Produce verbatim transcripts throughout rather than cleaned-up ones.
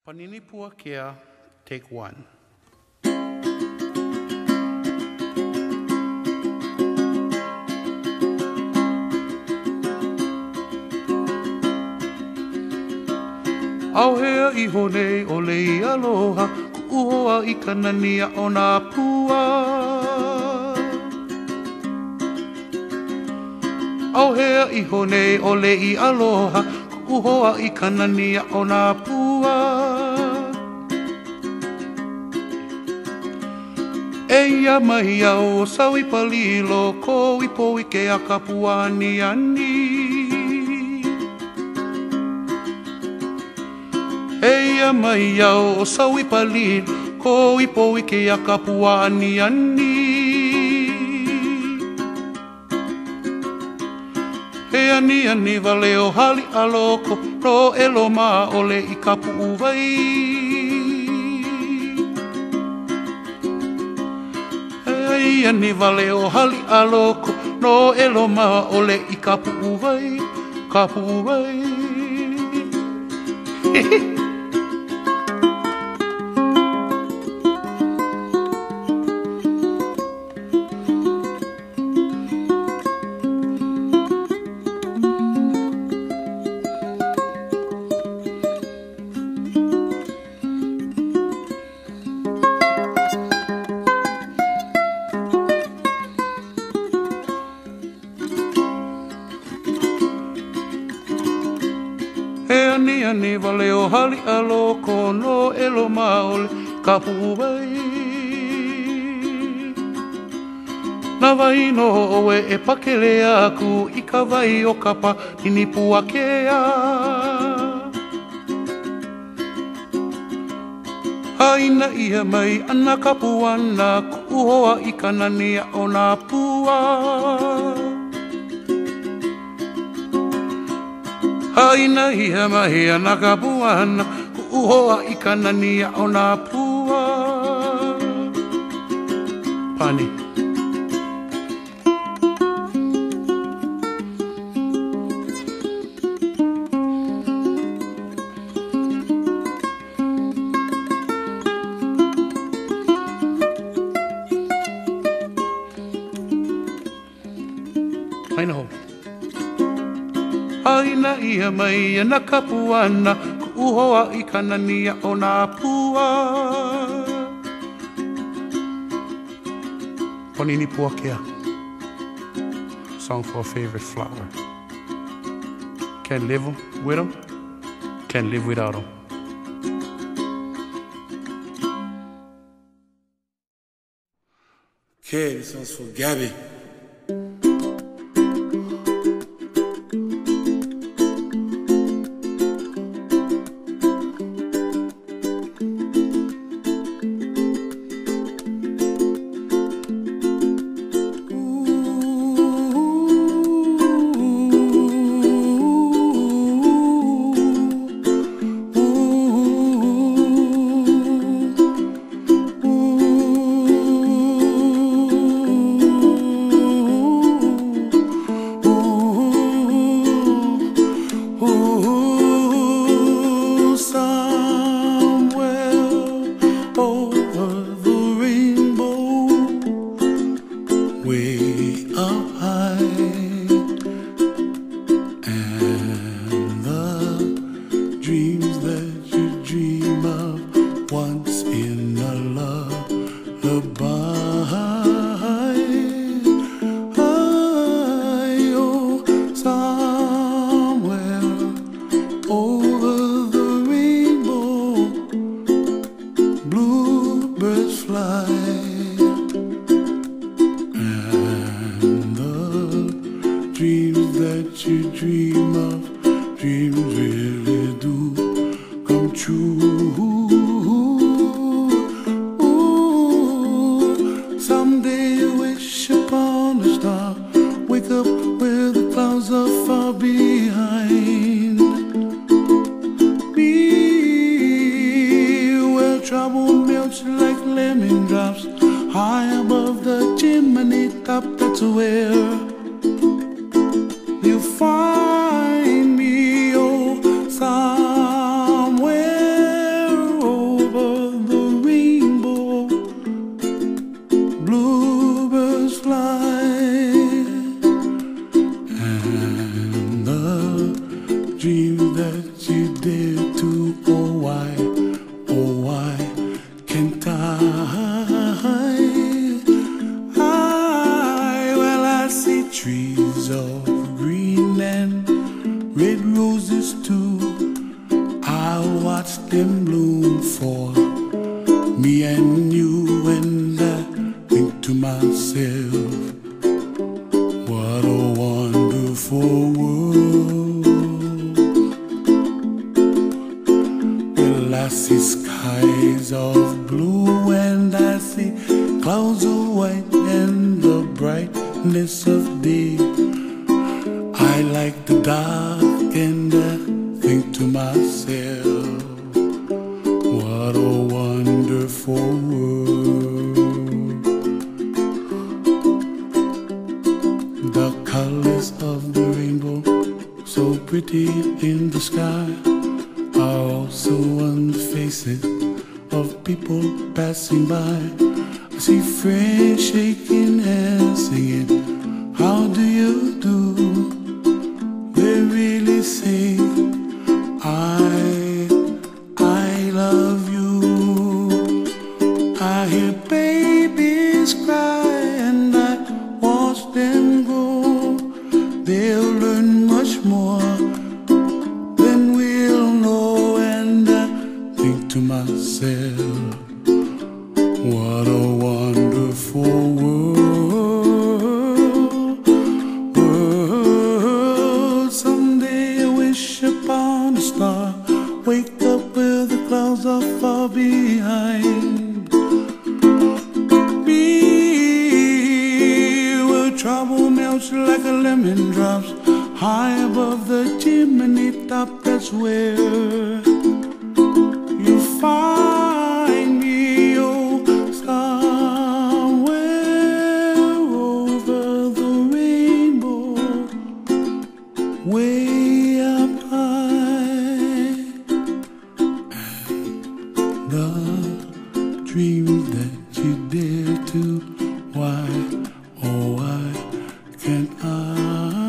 Panini Puakea, take one. Auhea iho nei o lei aloha, ku'uhoa I kanania o nā pua. Auhea iho nei o lei aloha, ku'uhoa I kanania o nā pua. Eia mai au sawi palilo, ko ipo ike a kapuani ani. Eia mai au sawi palilo, ko ipo ike a kapuani ani. He ani ani vale o hali aloko, ro elo maa ole I kapu uvai. He ani vale o hali aloko, ro elo maa ole I kapu uvai, kapu uvai. Ani ani vale o hali aloko no elo maole kapu uvai. Na waino oe e pakele aku I ka vai o kapa Panini Puakea. Haina ia mai ana kapu ana ku'uhoa I kanania o nā pua. Haina ia mai ana kapuana, ku'uhoa I kanania o nā pua. Pani. Haina ho. Haina ia mai ana kapuana, ku'uhoa I kanania o nā pua. Panini Puakea, song for a favorite flower. Can't live with them, can't live without them. Okay, this one's for Gabby. That's where you find me, oh, somewhere oh why, oh why can't I? I, well I see trees of green and red roses too. I watch them bloom for me and you, and I think to myself, what a wonderful world. Well, I see skies of blue and I see clouds of white and the brightness of day. I like the dark and I think to myself, what a wonderful world. The colors of the rainbow, so pretty in the sky, are also on the faces of people passing by. I see friends shaking hands singing, how do you do? They really say, I, I love you. I hear babies cry and I watch them grow. They'll learn much more than we'll know, and I think to myself, what a wonderful world, world. Someday I wish upon a star, wake up where the clouds are far behind me, where trouble melts like a lemon drops high above the chimney top. That's where you find me, oh, somewhere over the rainbow, way up high. And the dreams that you dare to, why, oh why can't I?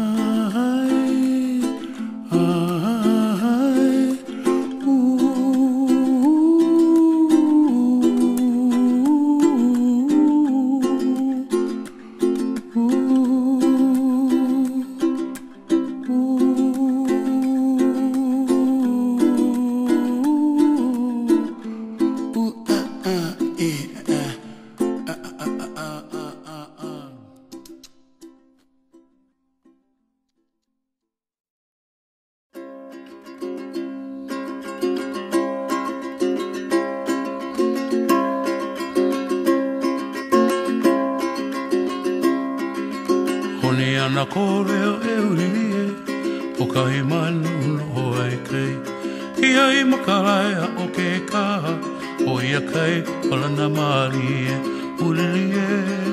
Hone ana kōreo e uririe, o kahi manu no ai kei. Ia I makaraia o ke kaha, o ia kai palana marie uririe.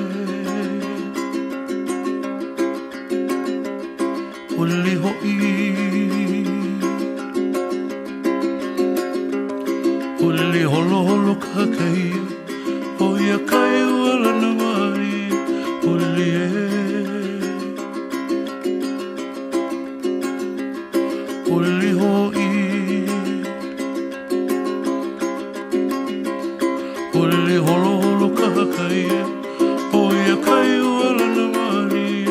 Uli ho'i, uli holo holo ka kei, o ia kai palana marie uririe. Uli ho'i, uli holo holo ka kai, o ia kai palana marie.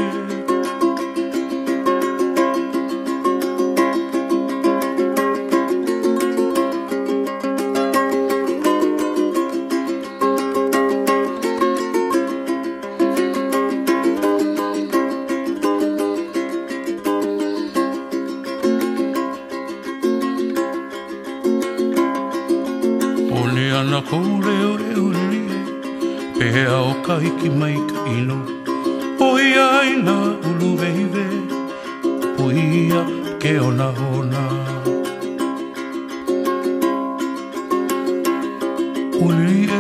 Ana kōreo e uririe, pehea o ka hiki mai ka ino. O ia i nā ulu veive, puia ke ona hona. Uli e,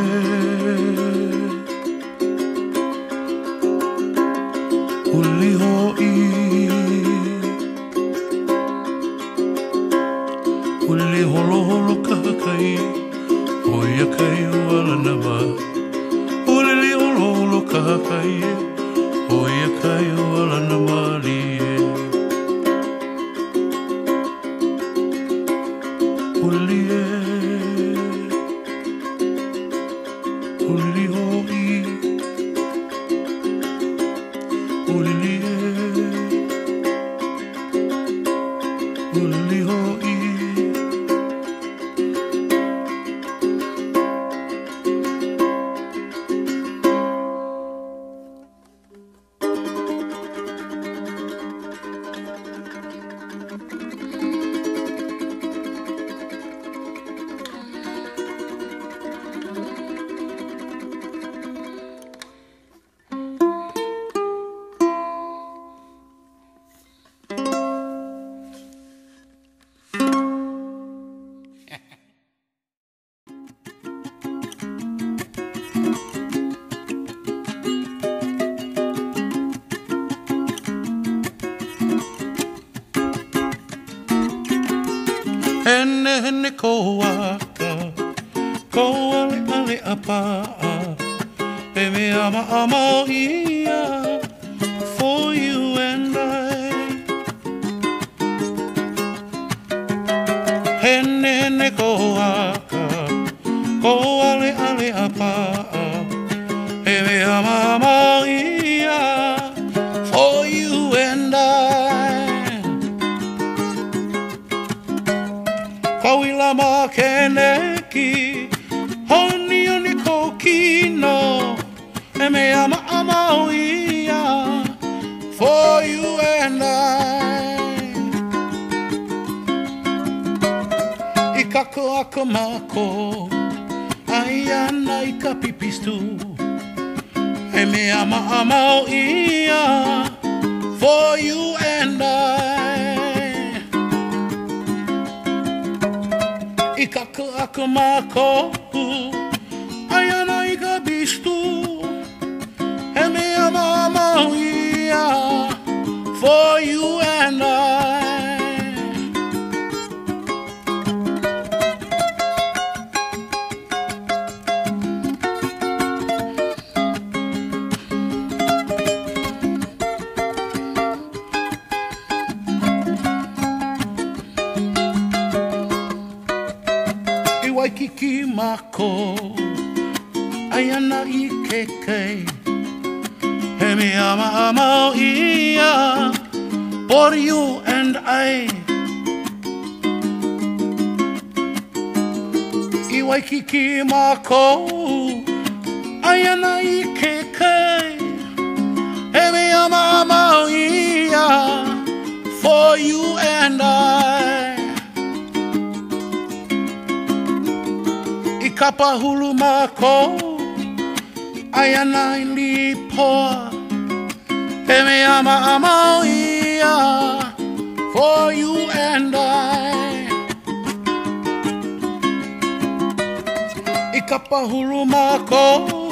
uli ho'i, uli holo holo ka kai. O ia kai palana marie, uli holo holo ka kai, o ia kai palana marie. Uli Hene hene ko aka, ko ale ale apa'a, e me ama ama ia, for you and I. Hene hene ko aka, ko ale ale apa'a, e me ama ama ia, for you and I. Kauila ma keneki, honi oni ko kino, e me ama ama ia, for you and I. I kako ako mako, ai ana i ka pipistu, e me ama ama ia, for you and I. I kako ako mako, ai ana i ka bistu, e me ama ama ia, for you and I. Waikiki mako, ai ana i kekei, he me ama ama ia, for you and I. I Waikiki mako, ai ana i kekei, he me ama ama ia, for you and I. I kapahulu mako, ai ana i lipoa, he me ama ama ia, for you and I. I kapahulu mako,